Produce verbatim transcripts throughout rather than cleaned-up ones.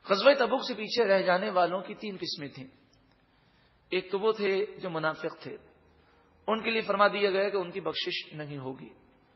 غزوہ تبوک سے پیچھے رہ جانے والوں کی تین قسمیں تھیں. ایک تو وہ تھے جو منافق تھے، ان کے لیے فرما دیا گیا کہ ان کی بخشش نہیں ہوگی.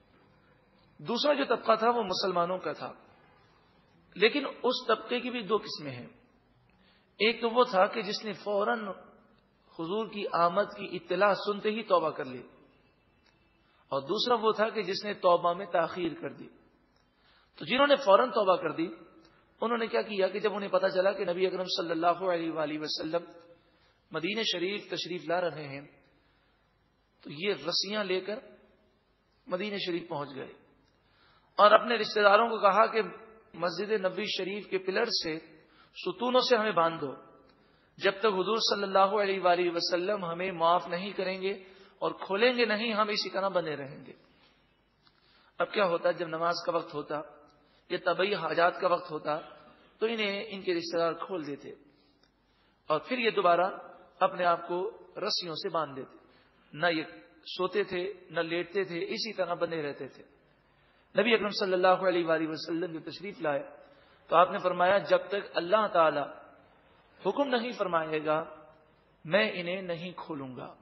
دوسرا جو طبقہ تھا وہ مسلمانوں کا تھا، لیکن اس طبقے کی بھی دو قسمیں ہیں. ایک تو وہ تھا کہ جس نے فوراً حضور کی آمد کی اطلاع سنتے ہی توبہ کر لی، اور دوسرا وہ تھا کہ جس نے توبہ میں تاخیر کر دی. تو جنہوں نے فوراً توبہ کر دی انہوں نے کیا کیا کہ جب انہیں پتا چلا کہ نبی اکرم صلی اللہ علیہ وآلہ وسلم مدینہ شریف تشریف لا رہے ہیں تو یہ رسیاں لے کر مدینہ شریف پہنچ گئے اور اپنے رشتہ داروں کو کہا کہ مسجد نبوی شریف کے پلر سے ستونوں سے ہمیں باندھ دو، جب تک حضور صلی اللہ علیہ وآلہ وسلم ہمیں معاف نہیں کریں گے اور کھولیں گے نہیں ہم اسی طرح بنے رہیں گے. اب کیا ہوتا جب نماز کا وقت ہوتا یا طبعی حاجات کا وقت ہوتا تو انہیں ان کے رشتہ دار کھول دیتے اور پھر یہ دوبارہ اپنے آپ کو رسیوں سے باندھ دیتے. نہ یہ سوتے تھے نہ لیٹتے تھے، اسی طرح بنے رہتے تھے. نبی اکرم صلی اللہ علیہ وآلہ وسلم جو تشریف لائے تو آپ نے فرمایا جب تک اللہ تعالی حکم نہیں فرمائے گا میں انہیں نہیں کھولوں گا.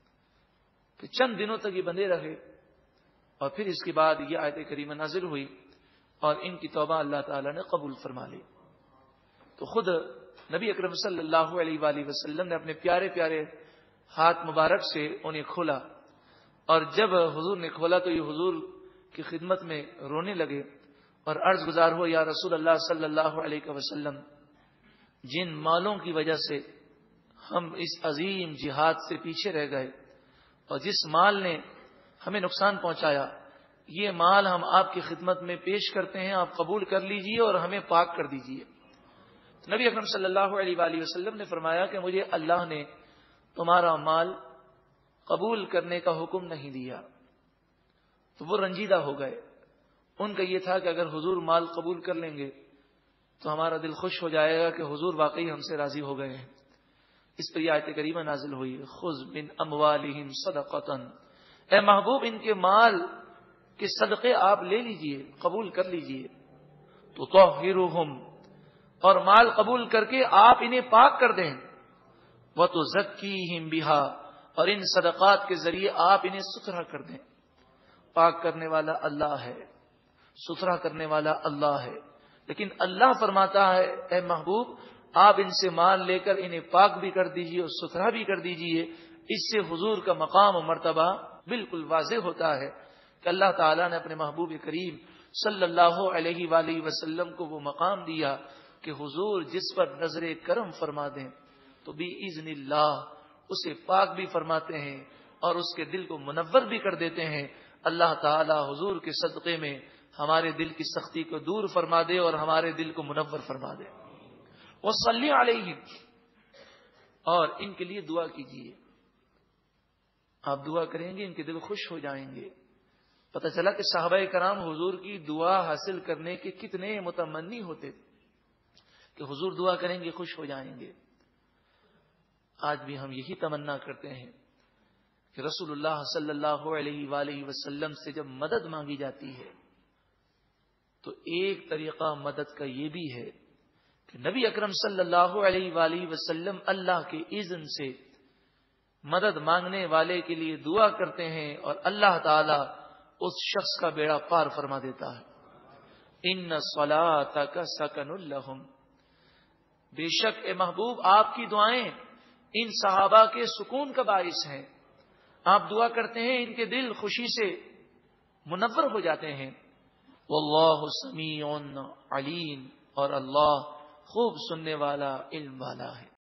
کہ چند دنوں تک یہ بندے رہے اور پھر اس کے بعد یہ آیت کریمہ نازل ہوئی اور ان کی توبہ اللہ تعالی نے قبول فرما لی. تو خود نبی اکرم صلی اللہ علیہ وآلہ وسلم نے اپنے پیارے پیارے ہاتھ مبارک سے انہیں کھولا، اور جب حضور نے کھولا تو یہ حضور کی خدمت میں رونے لگے اور عرض گزار ہو یا رسول اللہ صلی اللہ علیہ وسلم، جن مالوں کی وجہ سے ہم اس عظیم جہاد سے پیچھے رہ گئے اور جس مال نے ہمیں نقصان پہنچایا، یہ مال ہم آپ کی خدمت میں پیش کرتے ہیں، آپ قبول کر لیجئے اور ہمیں پاک کر دیجئے. نبی اکرم صلی اللہ علیہ وآلہ وسلم نے فرمایا کہ مجھے اللہ نے تمہارا مال قبول کرنے کا حکم نہیں دیا. تو وہ رنجیدہ ہو گئے. ان کا یہ تھا کہ اگر حضور مال قبول کر لیں گے تو ہمارا دل خوش ہو جائے گا کہ حضور واقعی ہم سے راضی ہو گئے ہیں. اس پر یہ آیت کریمہ نازل ہوئی خذ من اموالہم صدقۃ، اے محبوب ان کے مال کے صدقے آپ لے لیجئے، قبول کر لیجئے. تو طہرہم، اور مال قبول کر کے آپ انہیں پاک کر دیں. وتزکیہم بہا، اور ان صدقات کے ذریعے آپ انہیں ستھرا کر دیں. پاک کرنے والا اللہ ہے، ستھرا کرنے والا اللہ ہے، لیکن اللہ فرماتا ہے اے محبوب آپ ان سے مال لے کر انہیں پاک بھی کر دیجئے اور ستھرا بھی کر دیجئے. اس سے حضور کا مقام و مرتبہ بالکل واضح ہوتا ہے کہ اللہ تعالیٰ نے اپنے محبوب کریم صلی اللہ علیہ وآلہ وسلم کو وہ مقام دیا کہ حضور جس پر نظر کرم فرما دیں تو بِإِذْنِ اللہ اسے پاک بھی فرماتے ہیں اور اس کے دل کو منور بھی کر دیتے ہیں. اللہ تعالیٰ حضور کے صدقے میں ہمارے دل کی سختی کو دور فرما دے اور ہمارے دل کو منور فرما دے. وصلی علیہم، اور ان کے لیے دعا کیجیے. آپ دعا کریں گے ان کے دل خوش ہو جائیں گے. پتہ چلا کہ صحابہ کرام حضور کی دعا حاصل کرنے کے کتنے متمنی ہوتے کہ حضور دعا کریں گے خوش ہو جائیں گے. آج بھی ہم یہی تمنا کرتے ہیں کہ رسول اللہ صلی اللہ علیہ وآلہ وسلم سے جب مدد مانگی جاتی ہے تو ایک طریقہ مدد کا یہ بھی ہے کہ نبی اکرم صلی اللہ علیہ وآلہ وسلم اللہ کے اذن سے مدد مانگنے والے کے لیے دعا کرتے ہیں اور اللہ تعالی اس شخص کا بیڑا پار فرما دیتا ہے. ان صلاتک سکن لہم، بے شک اے محبوب آپ کی دعائیں ان صحابہ کے سکون کا باعث ہیں. آپ دعا کرتے ہیں ان کے دل خوشی سے منور ہو جاتے ہیں. واللہ سمیع علیم، اور اللہ خوب سننے والا علم والا ہے.